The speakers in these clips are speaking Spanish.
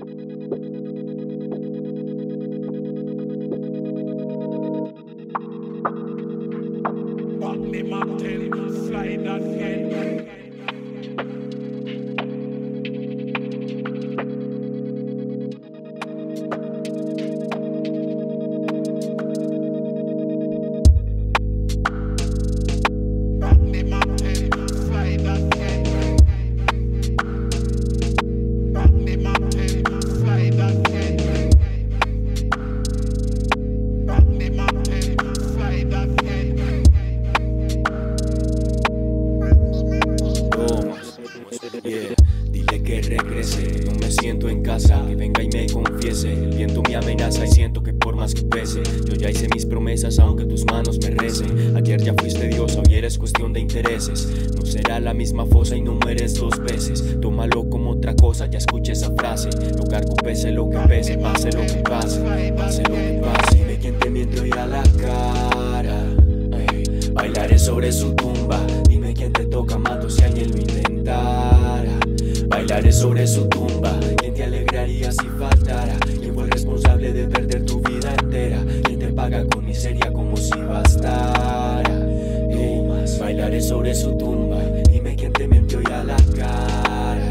Back me Mac 10, slide that head. Back me Mac 10, slide that head. Back me Mac 10, slide that head. Back me Mac 10, slide that head. Yeah, dile que regrese, no me siento en casa, que venga y me confiese. El viento me amenaza y siento que por más que pese, yo ya hice mis promesas aunque tus manos me recen. Ayer ya fuiste diosa, hoy eres cuestión de intereses. No será la misma fosa y no mueres dos veces. Tómalo como otra cosa, ya escuché esa frase. Lugar que pese lo que pese, pase lo que pase, pase lo que pase. Dime quién te miente hoy a la cara. Ay, bailaré sobre su tumba. Dime quién te toca, mato si alguien lo intentara. Bailaré sobre su tumba. ¿Quién te alegraría si faltara? ¿Quién fue el responsable de perder tu vida entera? ¿Quién te paga con miseria como si bastara? Bailaré sobre su tumba. Dime quién te mintió hoy a la cara.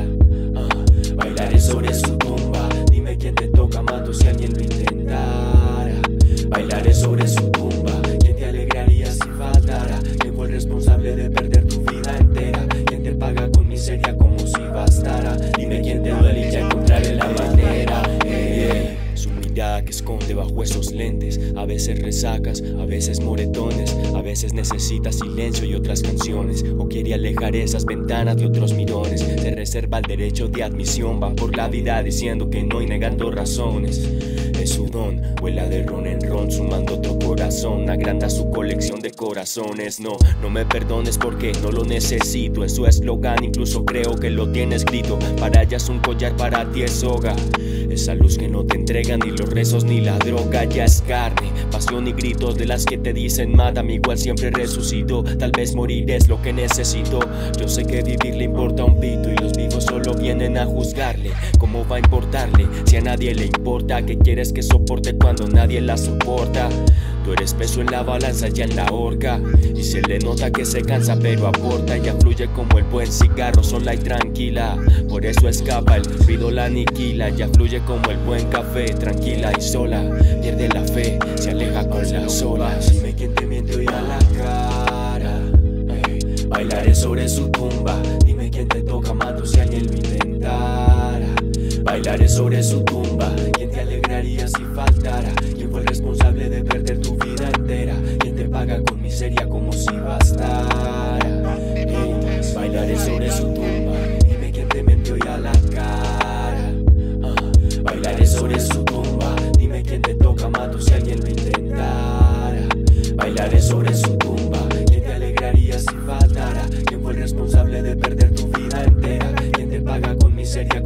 Bailaré sobre su tumba. Dime quién te toca, mato si alguien lo intentara. Bailaré sobre su tumba. ¿Quién te alegraría si faltara? ¿Quién fue el responsable de perder tu vida entera? ¿Quién te paga con miseria como si bastara? Dime quién te duele y ya encontraré la manera. Su mirada que esconde bajo esos lentes. A veces resacas, a veces moretones. A veces necesita silencio y otras canciones. O quiere alejar esas ventanas de otros mirones. Se reserva el derecho de admisión. Van por la vida diciendo que no y negando razones. Es su don, huela de ron en ron, sumando otro corazón, agranda su colección de corazones. No, no me perdones porque no lo necesito. En su eslogan incluso creo que lo tiene escrito. Para ella es un collar, para ti es soga. Esa luz que no te entregan ni los rezos ni la droga. Ya es carne, pasión y gritos de las que te dicen mátame, igual siempre resucito. Tal vez morir es lo que necesito. Yo sé que vivir le importa un pito y los vivos solo vienen a juzgarle. ¿Cómo va a importarle si a nadie le importa? ¿Qué quieres que soporte cuando nadie la soporta? Tú eres peso en la balanza, ya en la horca. Y se le nota que se cansa pero aporta. Ella fluye como el buen cigarro, sola y tranquila. Por eso escapa, el ruido la aniquila. Ya fluye como el buen café, tranquila y sola. Pierde la fe, se aleja con las olas. Dime quién te miente hoy a la cara. Bailaré sobre su tumba. Dime quién te toca, mato si alguien lo intentara. Bailaré sobre su tumba. ¿Quién te alegraría si faltara? ¿Quién fue el responsable de perder tu vida entera? ¿Quién te paga con miseria como si bastara? Bailaré sobre su tumba. Dime quién te mintió hoy a la cara. Bailaré sobre su tumba. Dime quién te toca, mato si alguien lo intentara. Bailaré sobre su tumba. ¿Quién te alegraría si faltara? ¿Quién fue el responsable de perder tu vida entera? ¿Quién te paga con miseria